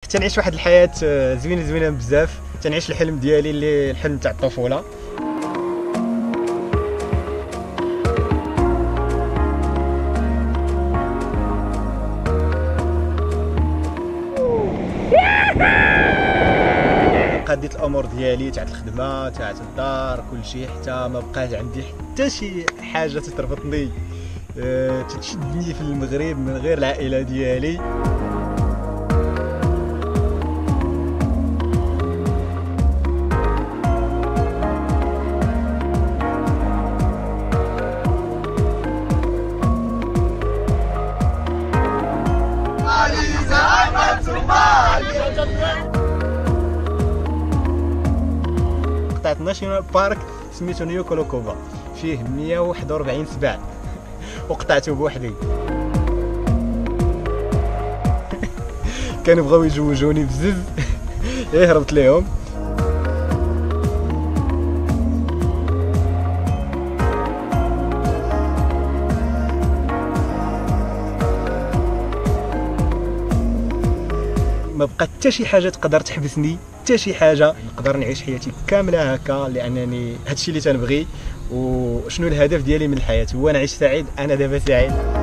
تنعيش واحد الحياه زوينه بزاف، تنعيش الحلم ديالي اللي الحلم تاع الطفوله. قضيت الامور ديالي تاع الخدمه تاع الدار كل شيء، حتى ما بقاش عندي حتى شي حاجه تتربطني تتشدني في المغرب من غير العائله ديالي. قطعت ناشيونال بارك سميتو نيو كولوكوفا، فيه 141 سبع وقطعته بوحدي. كانوا بغاو يجوجوني بزز هربت ليهم. ما بقى حتى شي حاجه تقدر تحبسني، حتى شي حاجه. نقدر نعيش حياتي كامله هكا لانني هادشي اللي تنبغي. وشنو الهدف ديالي من الحياه؟ هو نعيش سعيد. انا دابا سعيد.